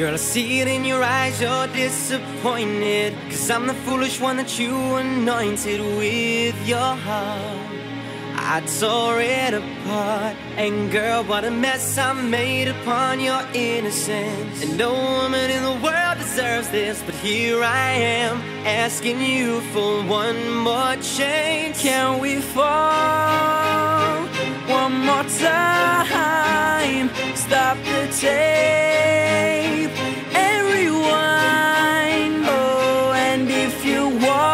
Girl, I see it in your eyes, you're disappointed, 'cause I'm the foolish one that you anointed with your heart. I tore it apart, and girl, what a mess I made upon your innocence. And no woman in the world deserves this, but here I am, asking you for one more chance. Can we fall one more time? Stop the tape and rewind. Oh, and if you want